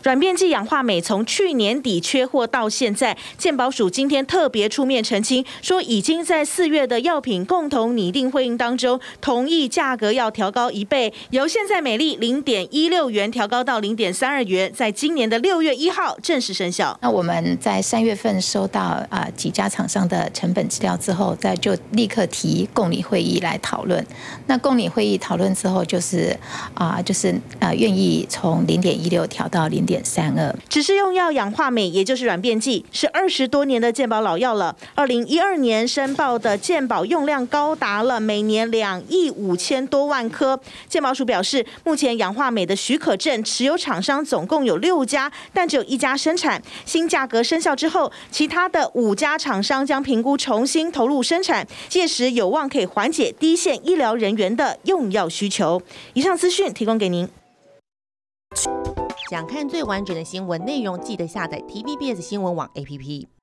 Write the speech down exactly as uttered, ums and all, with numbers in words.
软便剂氧化镁从去年底缺货到现在，健保署今天特别出面澄清，说已经在四月的药品共同拟定会议当中，同意价格要调高一倍，由现在每粒零点一六元调高到零点三二元，在今年的六月一号正式生效。 那我们在三月份收到啊、呃、几家厂商的成本资料之后，再就立刻提共理会议来讨论。那共理会议讨论之后，就是啊、呃、就是呃愿意从零点一六调到零点三二。 只是用药氧化镁，也就是软便剂，是二十多年的健保老药了。二零一二年申报的健保用量高达了每年两亿五千多万颗。健保署表示，目前氧化镁的许可证持有厂商总共有六家，但只有一家生产。新价格生效之后，其他的五家厂商将评估重新投入生产，届时有望可以缓解第一线医疗人员的用药需求。以上资讯提供给您。 想看最完整的新闻内容，记得下载 T V B S 新闻网 A P P。